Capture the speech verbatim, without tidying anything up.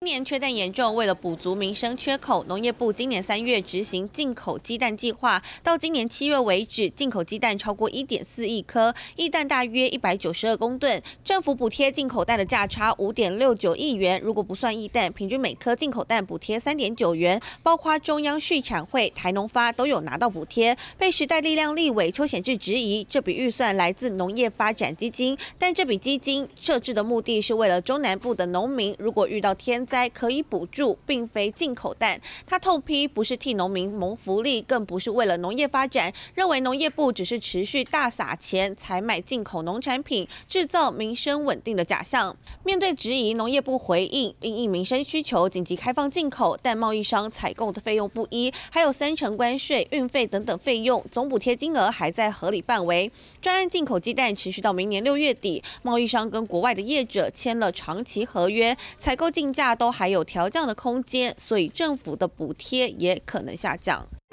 今年缺蛋严重，为了补足民生缺口，农业部今年三月执行进口鸡蛋计划，到今年七月为止，进口鸡蛋超过一点四亿颗，役蛋大约一百九十二公吨，政府补贴进口蛋的价差五点六九亿元，如果不算役蛋，平均每颗进口蛋补贴三点九元，包括中央畜产会、台农发都有拿到补贴。被时代力量立委邱显智质疑，这笔预算来自农业发展基金，但这笔基金设置的目的是为了中南部的农民，如果遇到天灾。可以补助，并非进口蛋。他痛批不是替农民谋福利，更不是为了农业发展，认为农业部只是持续大撒钱采买进口农产品，制造民生稳定的假象。面对质疑，农业部回应，因应民生需求，紧急开放进口，但贸易商采购的费用不一，还有三成关税、运费等等费用，总补贴金额还在合理范围。专案进口鸡蛋持续到明年六月底，贸易商跟国外的业者签了长期合约，采购进价都还有调降的空间，所以政府的补贴也可能下降。